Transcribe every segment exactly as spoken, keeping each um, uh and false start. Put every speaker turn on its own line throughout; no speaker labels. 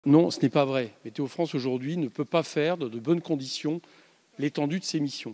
Non, ce n'est pas vrai. Météo France, aujourd'hui, ne peut pas faire dans de bonnes conditions l'étendue de ses missions.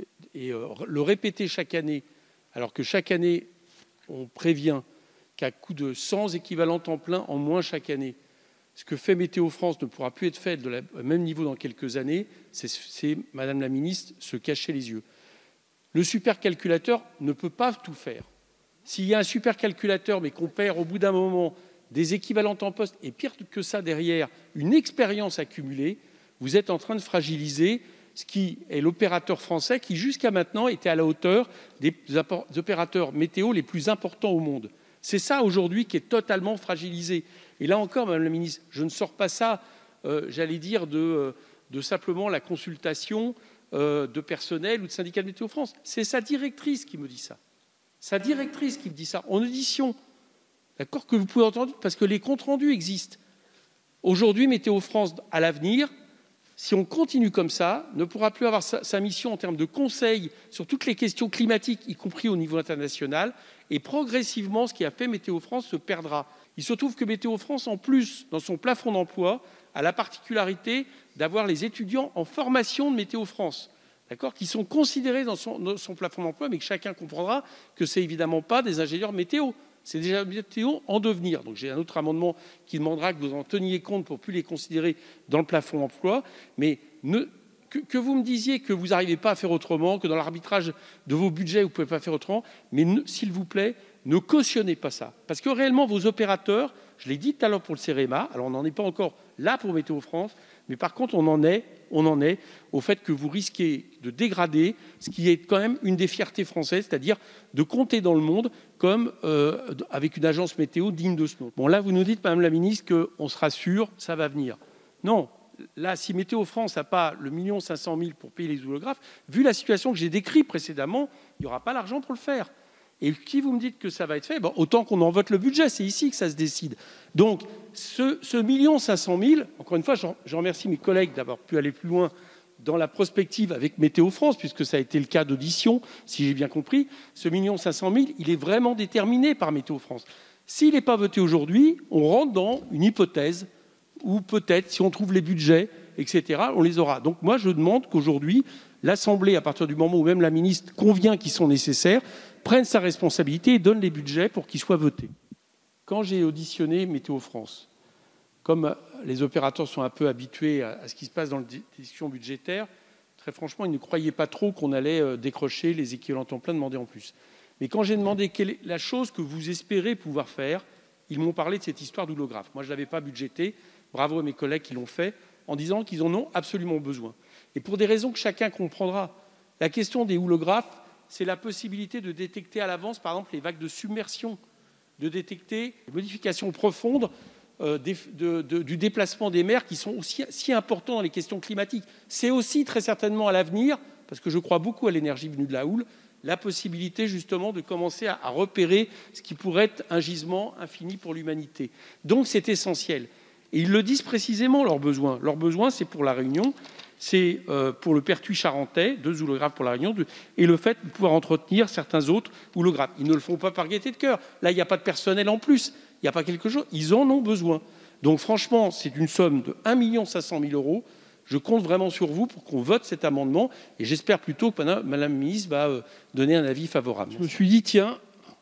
Et euh, le répéter chaque année, alors que chaque année, on prévient qu'à coût de cent équivalents temps plein en moins chaque année, ce que fait Météo France ne pourra plus être fait de la, au même niveau dans quelques années, c'est, Madame la Ministre, se cacher les yeux. Le supercalculateur ne peut pas tout faire. S'il y a un supercalculateur, mais qu'on perd au bout d'un moment des équivalents temps poste, et pire que ça derrière, une expérience accumulée, vous êtes en train de fragiliser ce qui est l'opérateur français qui, jusqu'à maintenant, était à la hauteur des opérateurs météo les plus importants au monde. C'est ça, aujourd'hui, qui est totalement fragilisé. Et là encore, Madame la Ministre, je ne sors pas ça, euh, j'allais dire, de, euh, de simplement la consultation euh, de personnel ou de syndicat de Météo France. C'est sa directrice qui me dit ça. Sa directrice qui me dit ça, en audition. D'accord, que vous pouvez entendre, parce que les comptes rendus existent. Aujourd'hui, Météo France, à l'avenir, si on continue comme ça, ne pourra plus avoir sa, sa mission en termes de conseil sur toutes les questions climatiques, y compris au niveau international. Et progressivement, ce qui a fait Météo France se perdra. Il se trouve que Météo France, en plus, dans son plafond d'emploi, a la particularité d'avoir les étudiants en formation de Météo France, d'accord, qui sont considérés dans son, dans son plafond d'emploi, mais que chacun comprendra que ce n'est évidemment pas des ingénieurs météo. C'est déjà météo en devenir. Donc j'ai un autre amendement qui demandera que vous en teniez compte pour ne plus les considérer dans le plafond d'emploi. Mais ne, que, que vous me disiez que vous n'arrivez pas à faire autrement, que dans l'arbitrage de vos budgets, vous ne pouvez pas faire autrement, mais s'il vous plaît, ne cautionnez pas ça. Parce que réellement, vos opérateurs, je l'ai dit tout à l'heure pour le CEREMA, alors on n'en est pas encore là pour Météo France, mais par contre, on en est, on en est au fait que vous risquez de dégrader ce qui est quand même une des fiertés françaises, c'est-à-dire de compter dans le monde comme euh, avec une agence météo digne de ce nom. Bon, là, vous nous dites, Madame la Ministre, qu'on sera sûr, ça va venir. Non, là, si Météo France n'a pas le million cinq cent mille pour payer les zoolographes, vu la situation que j'ai décrite précédemment, il n'y aura pas l'argent pour le faire. Et si vous me dites que ça va être fait, bon, autant qu'on en vote le budget, c'est ici que ça se décide. Donc, ce, ce million cinq cent mille, encore une fois, je remercie mes collègues d'avoir pu aller plus loin dans la prospective avec Météo France, puisque ça a été le cas d'audition, si j'ai bien compris. Ce million cinq cent mille, il est vraiment déterminé par Météo France. S'il n'est pas voté aujourd'hui, on rentre dans une hypothèse où peut-être, si on trouve les budgets, et cetera, on les aura. Donc moi, je demande qu'aujourd'hui, l'Assemblée, à partir du moment où même la ministre convient qu'ils sont nécessaires, prenne sa responsabilité et donne les budgets pour qu'ils soient votés. Quand j'ai auditionné Météo France, comme les opérateurs sont un peu habitués à ce qui se passe dans les décisions budgétaires, très franchement, ils ne croyaient pas trop qu'on allait décrocher les équivalents temps plein demandés en plus. Mais quand j'ai demandé quelle est la chose que vous espérez pouvoir faire, ils m'ont parlé de cette histoire d'holographe. Moi, je ne l'avais pas budgété. Bravo à mes collègues qui l'ont fait, en disant qu'ils en ont absolument besoin. Et pour des raisons que chacun comprendra. La question des holographes, c'est la possibilité de détecter à l'avance, par exemple, les vagues de submersion, de détecter les modifications profondes euh, des, de, de, du déplacement des mers qui sont aussi si importants dans les questions climatiques. C'est aussi très certainement à l'avenir, parce que je crois beaucoup à l'énergie venue de la houle, la possibilité justement de commencer à, à repérer ce qui pourrait être un gisement infini pour l'humanité. Donc c'est essentiel. Et ils le disent précisément, leurs besoins. Leurs besoins, c'est pour la Réunion, c'est euh, pour le pertuis charentais, deux holographes pour la Réunion, de, et le fait de pouvoir entretenir certains autres holographes. Ils ne le font pas par gaieté de cœur. Là, il n'y a pas de personnel en plus. Il n'y a pas quelque chose. Ils en ont besoin. Donc franchement, c'est une somme de un million cinq cent mille euros. Je compte vraiment sur vous pour qu'on vote cet amendement. Et j'espère plutôt que Madame la Ministre va euh, donner un avis favorable. Je me suis dit, tiens,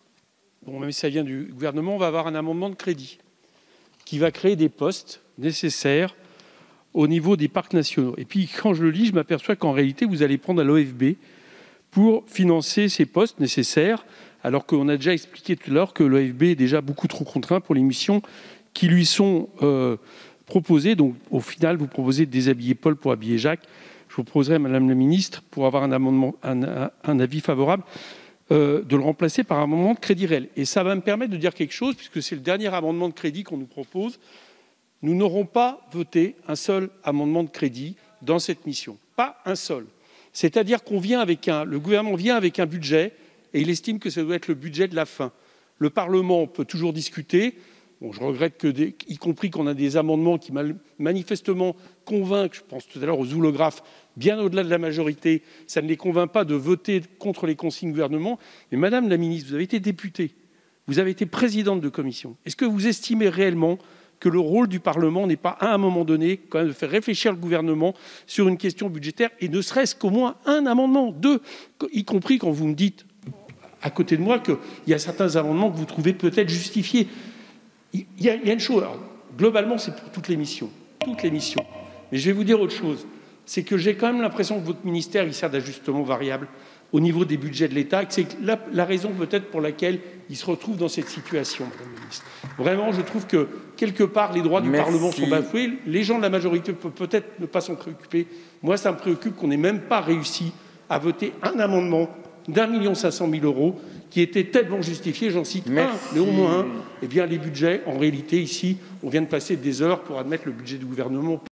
bon, même si ça vient du gouvernement, on va avoir un amendement de crédit qui va créer des postes nécessaires au niveau des parcs nationaux. Et puis, quand je le lis, je m'aperçois qu'en réalité, vous allez prendre à l'O F B pour financer ces postes nécessaires, alors qu'on a déjà expliqué tout à l'heure que l'O F B est déjà beaucoup trop contraint pour les missions qui lui sont euh, proposées. Donc, au final, vous proposez de déshabiller Paul pour habiller Jacques. Je vous proposerai, Madame la Ministre, pour avoir un, amendement, un, un, un avis favorable, Euh, de le remplacer par un amendement de crédit réel. Et ça va me permettre de dire quelque chose, puisque c'est le dernier amendement de crédit qu'on nous propose. Nous n'aurons pas voté un seul amendement de crédit dans cette mission. Pas un seul. C'est-à-dire qu'on vient avec un, le gouvernement vient avec un budget et il estime que ça doit être le budget de la fin. Le Parlement peut toujours discuter. Bon, je regrette que, des, y compris qu'on a des amendements qui manifestement convainquent, je pense tout à l'heure aux holographes, bien au-delà de la majorité, ça ne les convainc pas de voter contre les consignes du gouvernement. Mais Madame la Ministre, vous avez été députée, vous avez été présidente de commission. Est-ce que vous estimez réellement que le rôle du Parlement n'est pas, à un moment donné, quand même de faire réfléchir le gouvernement sur une question budgétaire, et ne serait-ce qu'au moins un amendement, deux, y compris quand vous me dites, à côté de moi, qu'il y a certains amendements que vous trouvez peut-être justifiés. Il y a, il y a une chose, alors, globalement, c'est pour toutes les missions, toutes les missions. Mais je vais vous dire autre chose, c'est que j'ai quand même l'impression que votre ministère, il sert d'ajustement variable au niveau des budgets de l'État, et que c'est la, la raison peut-être pour laquelle il se retrouve dans cette situation, Madame la Ministre. Vraiment, je trouve que, quelque part, les droits du
Merci.
Parlement sont bafoués. Les gens de la majorité peuvent peut-être ne pas s'en préoccuper. Moi, ça me préoccupe qu'on n'ait même pas réussi à voter un amendement d'un million cinq cent mille euros qui était tellement justifié, j'en cite
Merci.
un, mais au moins un. Eh bien, les budgets, en réalité, ici, on vient de passer des heures pour admettre le budget du gouvernement.